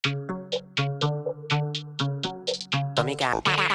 Tómica.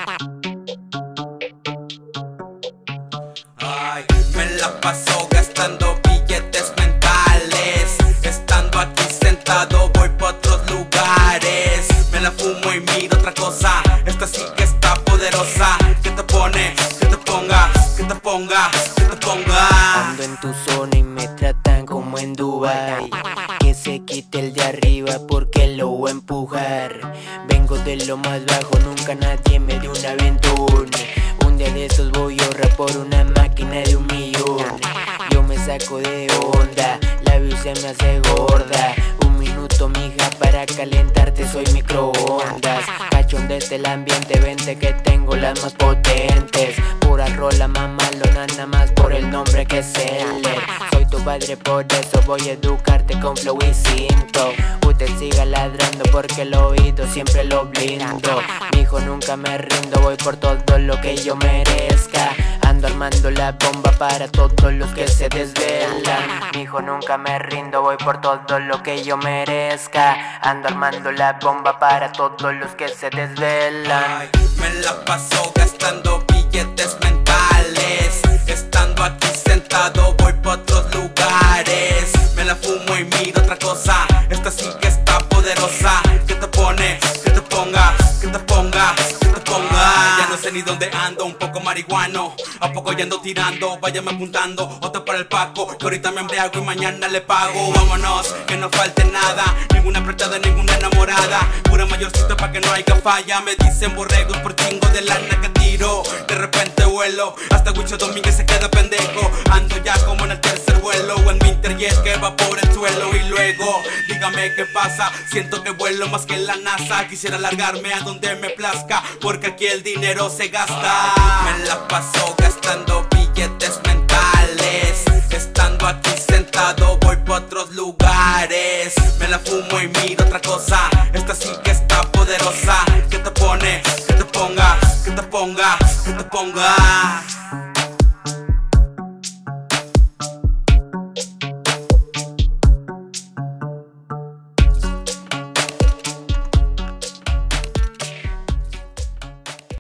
Ay, me la paso gastando billetes mentales. Estando aquí sentado voy pa' otros lugares. Me la fumo y miro otra cosa. Esta sí que está poderosa. Que te pone, que te ponga, que te ponga, que te ponga. Ando en tu zona y me tratan como en Dubai. Que se quite el de arriba porque lo voy a empujar. Vengo de lo más bajo, nunca nadie me dio un aventón. Un día de estos voy a ahorrar por una máquina de 1.000.000. Yo me saco de onda, la view se me hace gorda. Un minuto mija para calentarte, soy microondas. Cachondete el ambiente, vente que tengo las más potentes. Pura rola mamalona, nada más por el nombre que es Seller. Soy tu padre, por eso voy a educarte con flow y cinto. Usted siga ladrando porque el oído siempre lo blindo. Mijo, nunca me rindo, voy por todo lo que yo merezca. Ando armando la bomba para todos los que se desvelan. Mijo, nunca me rindo, voy por todo lo que yo merezca. Ando armando la bomba para todos los que se desvelan. Ay, me la paso gastando billetes mentales. Estando aquí sentado voy pa' otros lugares. Me la fumo y miro otra cosa. Esta sí que está poderosa. Que te pone, que te ponga, que te ponga, que te ponga. Ya no sé ni dónde ando, un poco marihuano. A poco ya ando tirando, váyame apuntando. Otra para el Paco, que ahorita me embriago y mañana le pago. Vámonos, que no falte nada. Ninguna apretada, ninguna enamorada. Pura mayorcita pa' que no haya falla. Me dicen borregos por chingo de lana que tiro. De repente vuelo, hasta Huicho Domínguez se queda pendejo. Ando ya como en el tercer vuelo. O en mi interjet que va por el suelo. Y luego, dígame qué pasa. Siento que vuelo más que la NASA. Quisiera largarme a donde me plazca, porque aquí el dinero se gasta. Me la paso gastando billetes mentales. Estando aquí sentado voy pa' otros lugares. Me la fumo y miro otra cosa. Esta sí que está poderosa. Que te pone, que te ponga, que te ponga, que te ponga.